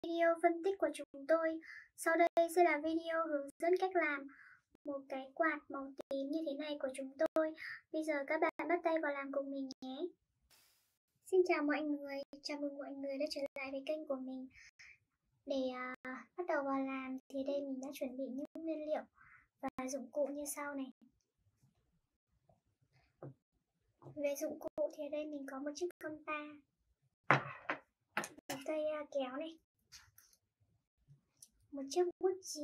video phân tích của chúng tôi. Sau đây sẽ là video hướng dẫn cách làm một cái quạt màu tím như thế này của chúng tôi. Bây giờ các bạn bắt tay vào làm cùng mình nhé. Xin chào mọi người, chào mừng mọi người đã trở lại với kênh của mình. Để bắt đầu vào làm thì đây mình đã chuẩn bị những nguyên liệu và dụng cụ như sau này. Về dụng cụ thì ở đây mình có một chiếc compa, một cây kéo này, một chiếc bút chì,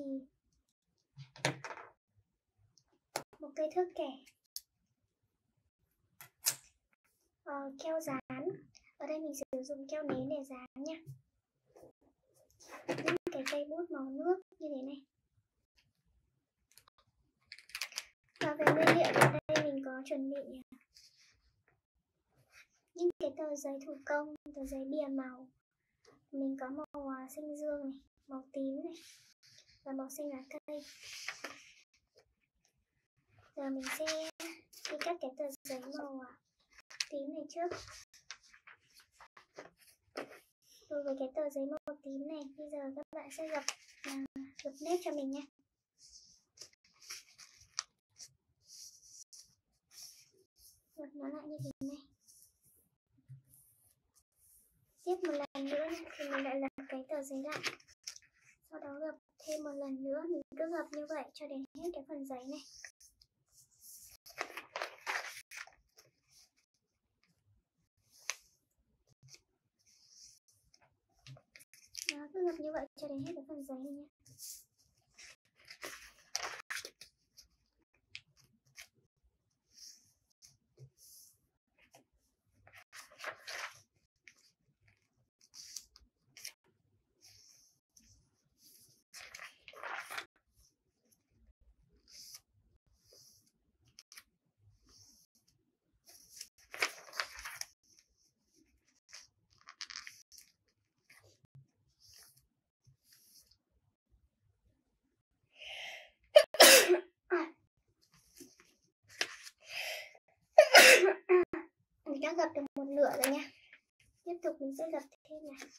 một cây thước kẻ, keo dán. Ở đây mình sử dụng keo nến để dán nha. Những cái cây bút màu nước như thế này. Và về nguyên liệu ở đây mình có chuẩn bị những cái tờ giấy thủ công, tờ giấy bìa màu. Mình có màu xanh dương này, màu tím này và màu xanh lá cây. Giờ mình sẽ đi cắt cái tờ giấy màu tím này trước. Đối với cái tờ giấy màu tím này, bây giờ các bạn sẽ gập nếp cho mình nhé. Gập nó lại như thế này. Tiếp một lần nữa thì mình lại lật cái tờ giấy lại. Sau đó gập thêm một lần nữa, mình cứ gập như vậy cho đến hết cái phần giấy này. Đó, cứ gập như vậy cho đến hết cái phần giấy này nhé. Mình đã gập được một nửa rồi nha. Tiếp tục mình sẽ gập thêm này.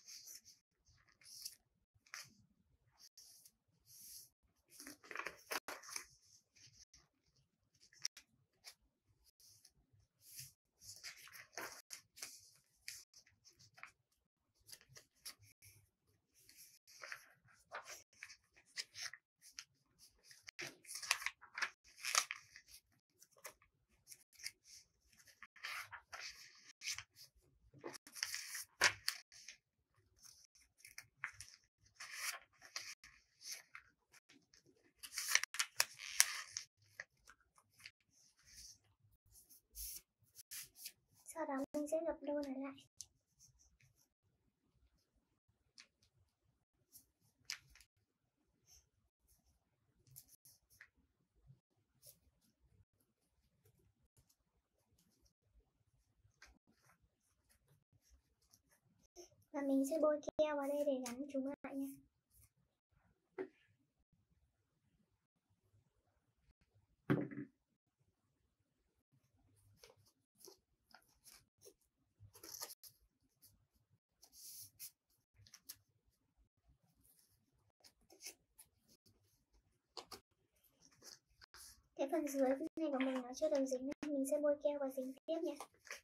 Sau đó mình sẽ gập đôi nó lại. Và mình sẽ bôi keo vào đây để gắn chúng lại nha. Cái phần dưới này của mình nó chưa được dính nên mình sẽ bôi keo và dính tiếp nha.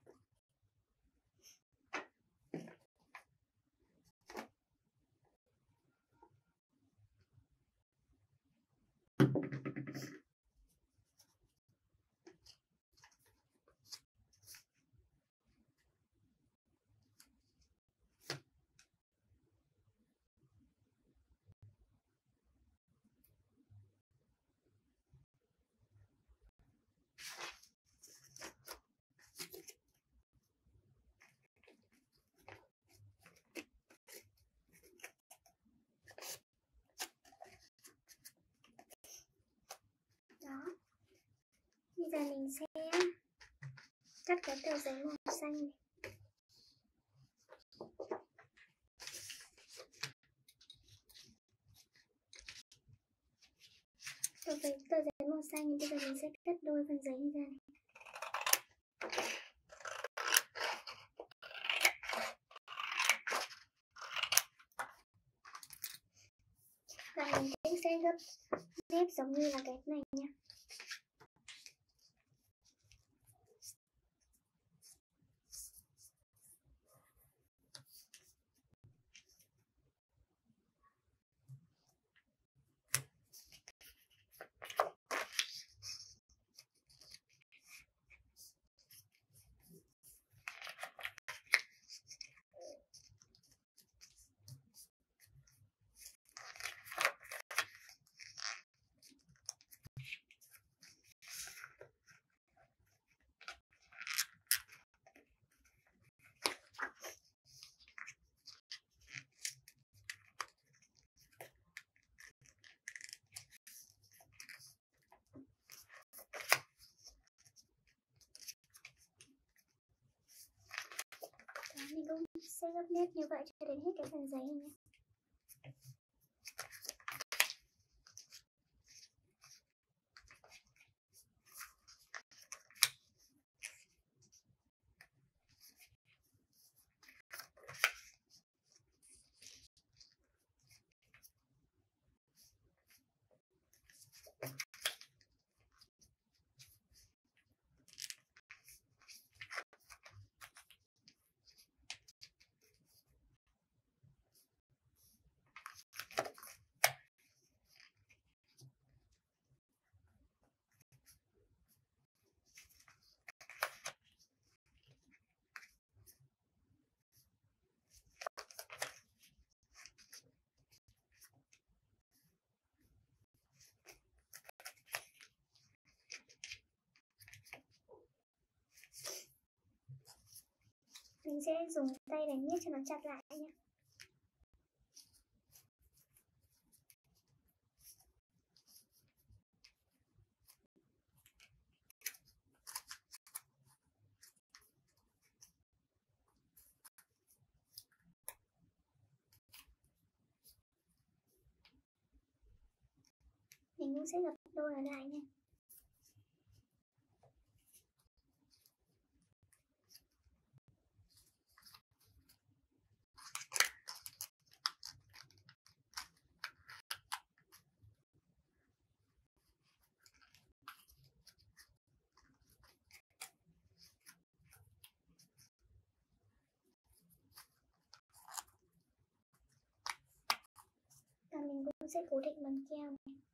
Đó. Bây giờ mình sẽ cắt cái tờ giấy màu xanh này. Đối với tờ giấy màu xanh, bây giờ mình sẽ cắt đôi phần giấy ra này. Và mình cũng sẽ gấp nếp giống như là cái này nha. Mình cũng sẽ gấp nếp như vậy cho đến hết cái phần giấy này nhé. Mình sẽ dùng tay đánh nhét cho nó chặt lại nhé. Mình cũng sẽ gập đôi nó lại nha. Và mình cũng sẽ cố định bằng keo này.